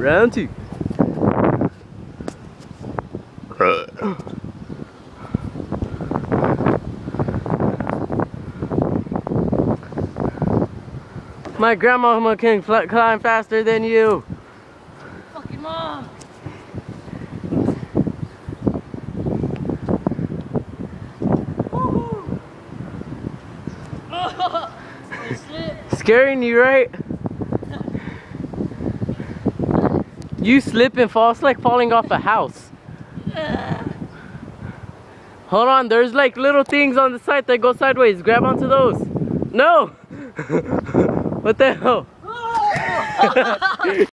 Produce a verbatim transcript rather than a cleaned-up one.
Round two. My grandma can climb faster than you. Fucking mom. Oh, scaring you, right? You slip and fall. It's like falling off a house. Hold on, there's like little things on the side that go sideways. Grab onto those. No! What the hell?